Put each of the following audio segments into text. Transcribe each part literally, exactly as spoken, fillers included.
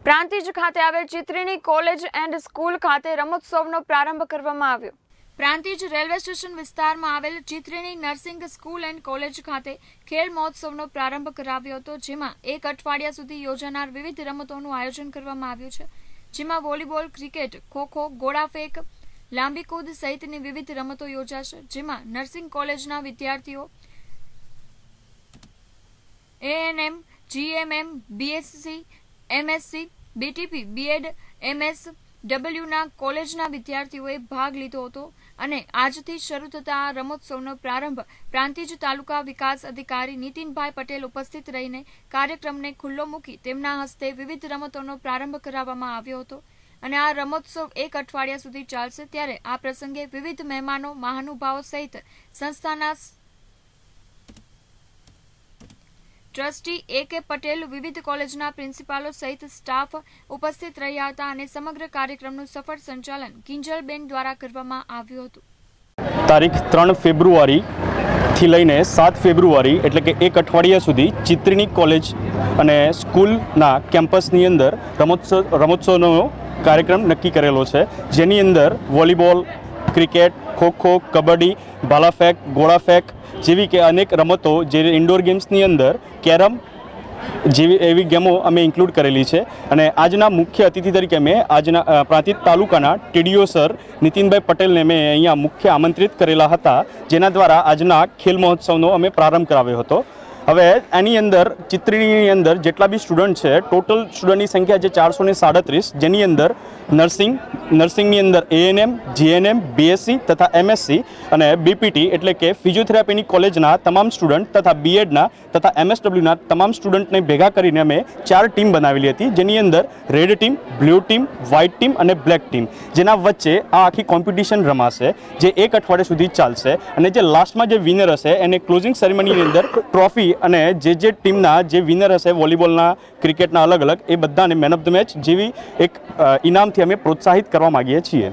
પ્રાંતિજ ખાતે આવેલ ચિત્રીણી college and school ખાતે રમોત્સવનો પ્રારંભ કરવામાં આવ્યો। પ્રાંતિજ રેલવે સ્ટેશન વિસ્તારમાં આવેલ Chitrini nursing school and college ખાતે ખેલ મહોત્સવનો પ્રારંભ કરાવ્યો હતો, જેમાં એક અઠવાડિયા સુધી યોજાનાર વિવિધ રમતોનું આયોજન કરવામાં આવ્યું છે, જેમાં વોલીબોલ, ક્રિકેટ, ખોખો, ગોળાફેંક, લાંબી કૂદ સહિતની વિવિધ રમતો યોજાશે, જેમાં નર્સિંગ કોલેજના વિદ્યાર્થીઓ ANM, GMM, BSc, MSc, BTP, BEd, MS ડબલ્યુના કોલેજના વિદ્યાર્થીઓએ ભાગ લીધો હતો અને આજથી શરૂ થતા આ રમોત્સવનો પ્રારંભ પ્રાંતિજ તાલુકા વિકાસ અધિકારી નીતિનભાઈ પટેલ ઉપસ્થિત રહીને કાર્યક્રમને ખુલ્લો મૂકી તેમના હસ્તે વિવિધ રમતોનો પ્રારંભ કરાવવામાં આવ્યો હતો અને આ રમોત્સવ એક અઠવાડિયા સુધી ચાલશે। ત્યારે આ પ્રસંગે વિવિધ મહેમાનો, મહાનુભાવો સહિત સંસ્થાના ટ્રસ્ટી એ કે પટેલ, વિવિધ કોલેજના પ્રિન્સિપાલો સહિત સ્ટાફ ઉપસ્થિત રહ્યા હતા અને સમગ્ર કાર્યક્રમનું સફળ સંચાલન કિંજલબેન દ્વારા કરવામાં આવ્યું હતું। તારીખ ત્રણ ફેબ્રુઆરી થી લઈને સાત ફેબ્રુઆરી એટલે કે એક અઠવાડિયા સુધી ચિત્રીણી કોલેજ અને સ્કૂલના કેમ્પસની અંદર રમોત્સવ રમોત્સવનો કાર્યક્રમ નક્કી કરેલો છે, જેની અંદર વોલીબોલ, ક્રિકેટ, ખોખો, કબડ્ડી, ભાલાફેંક, ગોળાફેંક જેવી કે અનેક રમતો, જે ઇન્ડોર ગેમ્સની અંદર કેરમ જેવી એવી ગેમો અમે ઇન્ક્લુડ કરેલી છે। અને આજના મુખ્ય અતિથિ તરીકે મેં આજના પ્રાંતિજ તાલુકાના ટીડીઓ સર નીતિનભાઈ પટેલને મેં અહીંયા મુખ્ય આમંત્રિત કરેલા હતા, જેના દ્વારા આજના ખેલ મહોત્સવનો અમે પ્રારંભ કરાવ્યો હતો। હવે એની અંદર ચિત્રીણીની અંદર જેટલા બી સ્ટુડન્ટ છે, ટોટલ સ્ટુડન્ટની સંખ્યા છે ચારસો ને સાડત્રીસ, જેની અંદર નર્સિંગ નર્સિંગની અંદર એએનએમ, જીએનએમ, બીએસસી તથા એમએસસી અને બીપીટી એટલે કે ફિઝિયોથેરાપીની કોલેજના તમામ સ્ટુડન્ટ તથા બીએડના તથા એમએસડબલ્યુના તમામ સ્ટુડન્ટને ભેગા કરીને અમે ચાર ટીમ બનાવેલી હતી, જેની અંદર red team, blue team, white team અને બ્લેક ટીમ, જેના વચ્ચે આ આખી કોમ્પિટિશન રમાશે, જે એક અઠવાડિયા સુધી ચાલશે અને જે લાસ્ટમાં જે વિનર હશે એને ક્લોઝિંગ સેરેમનીની અંદર ટ્રોફી અને જે જે ટીમના જે વિનર હશે વોલીબોલના, ક્રિકેટના અલગ અલગ, એ બધાને મેન ઓફ ધ મેચ જેવી એક ઇનામથી અમે પ્રોત્સાહિત કરવા માંગીએ છીએ।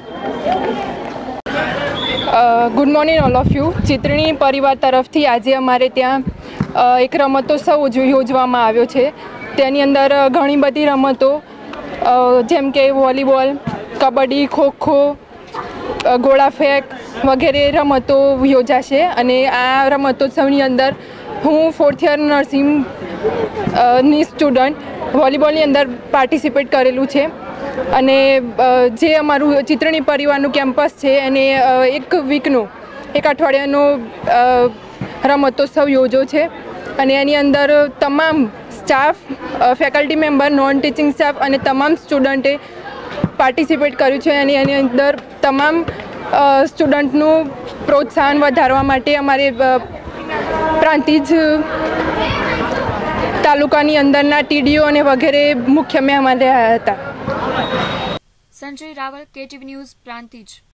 Good morning all of you. Chitrini પરિવાર તરફથી આજે અમારે ત્યાં એક રમતોત્સવ યોજવામાં આવ્યો છે। તેની અંદર ઘણી બધી રમતો જેમ કે વોલીબોલ, કબડ્ડી, ખોખો, ગોળાફેંક વગેરે રમતો યોજાશે અને આ રમતોત્સવની અંદર હું ફોર્થ યર નર્સિંગ ની સ્ટુડન્ટ વોલીબોલની અંદર પાર્ટિસિપેટ કરેલું છે અને જે અમારું ચિત્રીણી પરિવારનું કેમ્પસ છે એને એક વીકનું એક અઠવાડિયાનો રમતોત્સવ યોજો છે અને એની અંદર તમામ staff, faculty member, non teaching staff અને તમામ સ્ટુડન્ટે પાર્ટિસિપેટ કર્યું છે અને એની અંદર તમામ સ્ટુડન્ટનું પ્રોત્સાહન વધારવા માટે અમારે પ્રાંતિજ તાલુકાની અંદરના ટીડીઓ અને વગેરે મુખ્ય મહેમાન રહ્યા હતા। Sanjay Raval, KTV news, Prantij.